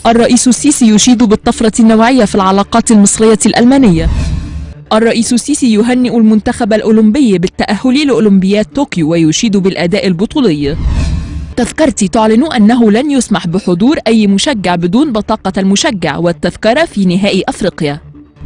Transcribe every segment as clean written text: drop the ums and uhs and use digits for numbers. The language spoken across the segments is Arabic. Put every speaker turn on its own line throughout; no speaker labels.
الرئيس السيسي يشيد بالطفرة النوعية في العلاقات المصرية الألمانية. الرئيس السيسي يهنئ المنتخب الأولمبي بالتأهل لأولمبياد طوكيو ويشيد بالأداء البطولي. تذكرتي تعلن أنه لن يسمح بحضور أي مشجع بدون بطاقة المشجع والتذكرة في نهائي أفريقيا.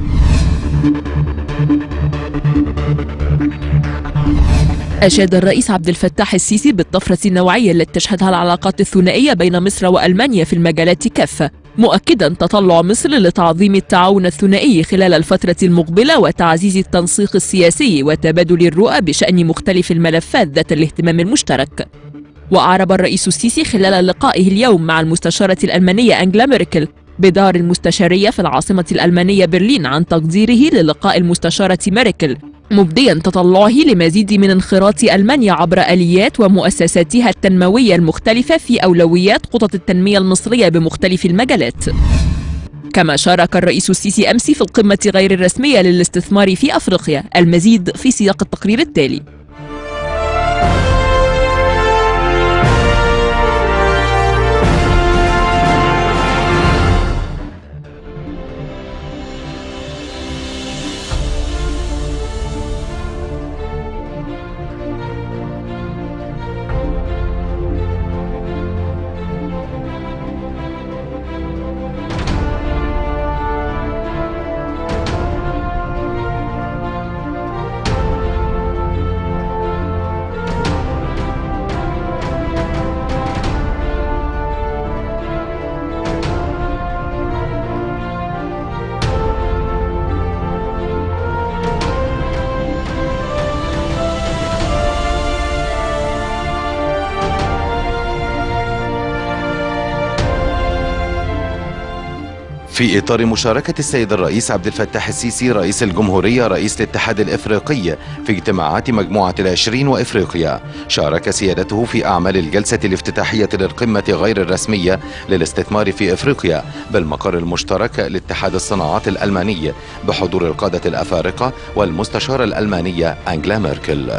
أشاد الرئيس عبد الفتاح السيسي بالطفرة النوعية التي تشهدها العلاقات الثنائية بين مصر وألمانيا في المجالات كافة، مؤكدا تطلع مصر لتعظيم التعاون الثنائي خلال الفترة المقبلة وتعزيز التنسيق السياسي وتبادل الرؤى بشأن مختلف الملفات ذات الاهتمام المشترك. وأعرب الرئيس السيسي خلال لقائه اليوم مع المستشارة الألمانية أنجلا ميركل بدار المستشارية في العاصمة الألمانية برلين عن تقديره للقاء المستشارة ميركل، مبديا تطلعه لمزيد من انخراط ألمانيا عبر آليات ومؤسساتها التنموية المختلفة في أولويات خطط التنمية المصرية بمختلف المجالات. كما شارك الرئيس السيسي أمس في القمة غير الرسمية للاستثمار في أفريقيا. المزيد في سياق التقرير التالي.
في إطار مشاركة السيد الرئيس عبد الفتاح السيسي رئيس الجمهورية رئيس الاتحاد الإفريقي في اجتماعات مجموعة ال20 وإفريقيا، شارك سيادته في أعمال الجلسة الافتتاحية للقمة غير الرسمية للاستثمار في إفريقيا بالمقر المشترك لاتحاد الصناعات الألماني بحضور القادة الأفارقة والمستشارة الألمانية أنجلا ميركل.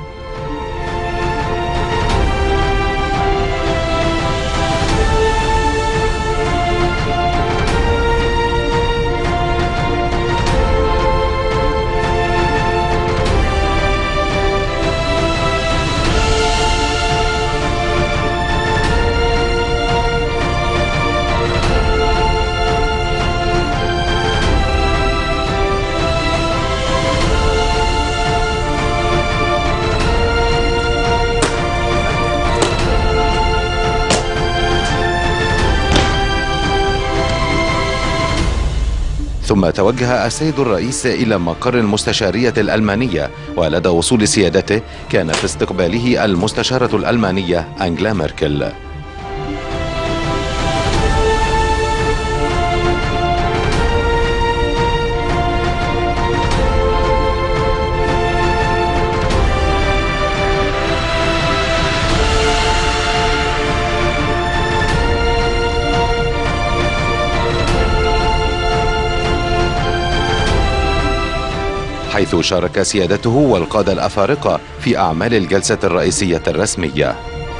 ثم توجه السيد الرئيس إلى مقر المستشارية الألمانية، ولدى وصول سيادته كان في استقباله المستشارة الألمانية أنجلا ميركل. حيث شارك سيادته والقادة الأفارقة في أعمال الجلسة الرئيسية الرسمية.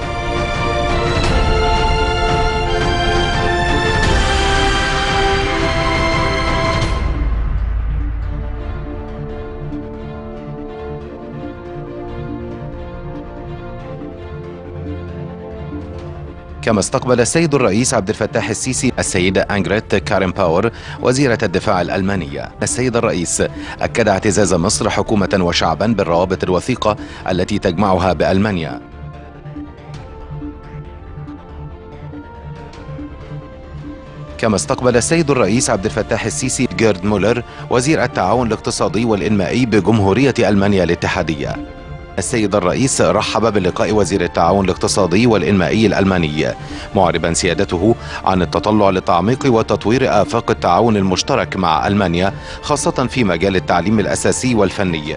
كما استقبل السيد الرئيس عبد الفتاح السيسي السيدة أنجريت كارنباور وزيرة الدفاع الألمانية. السيد الرئيس أكد اعتزاز مصر حكومة وشعبا بالروابط الوثيقة التي تجمعها بألمانيا. كما استقبل السيد الرئيس عبد الفتاح السيسي جيرد مولر وزير التعاون الاقتصادي والإنمائي بجمهورية ألمانيا الاتحادية. السيد الرئيس رحب بلقاء وزير التعاون الاقتصادي والإنمائي الألماني، معربا سيادته عن التطلع لتعميق وتطوير آفاق التعاون المشترك مع ألمانيا خاصة في مجال التعليم الأساسي والفني.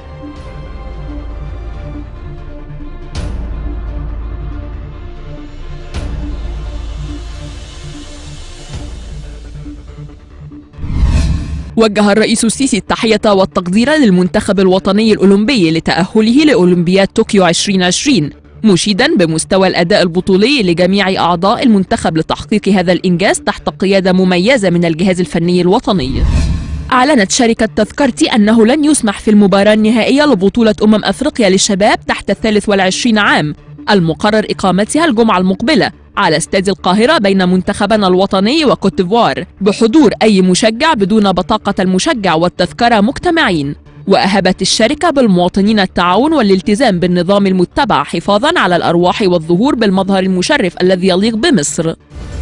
وجه الرئيس السيسي التحية والتقدير للمنتخب الوطني الأولمبي لتأهله لأولمبياد طوكيو 2020، مشيدا بمستوى الأداء البطولي لجميع أعضاء المنتخب لتحقيق هذا الإنجاز تحت قيادة مميزة من الجهاز الفني الوطني. أعلنت شركة تذكرتي أنه لن يسمح في المباراة النهائية لبطولة أفريقيا للشباب تحت 23 عام المقرر إقامتها الجمعة المقبلة على استاد القاهرة بين منتخبنا الوطني وكوت ديفوار بحضور أي مشجع بدون بطاقة المشجع والتذكرة مجتمعين. وأهبت الشركة بالمواطنين التعاون والالتزام بالنظام المتبع حفاظا على الأرواح والظهور بالمظهر المشرف الذي يليق بمصر.